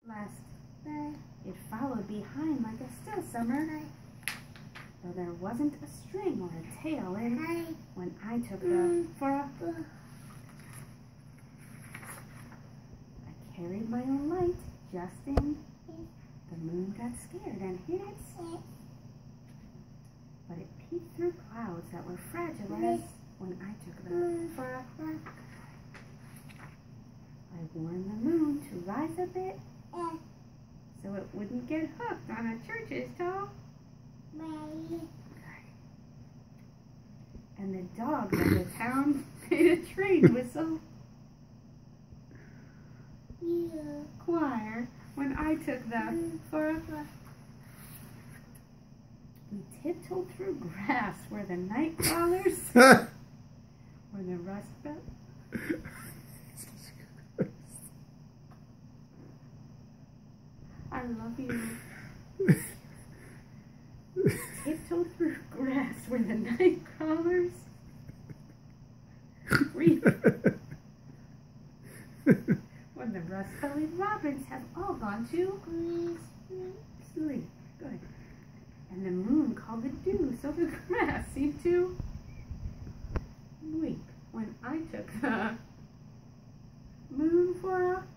Last, it followed behind like a still summer, though there wasn't a string or a tail in when I took the I carried my own light just in. The moon got scared and hid its, but it peeked through clouds that were fragile as when I took the I warned the moon to rise a bit so it wouldn't get hooked on a church's tall. And the dogs of the town made a train whistle choir when I took the We tiptoed through grass where the night crawlers where the rust belt. I love you. Tiptoed through grass where the night crawlers reap. When the rust-bellied robins have all gone to sleep. Good. And the moon called the dew, so the grass seemed to weep when I took the moon for a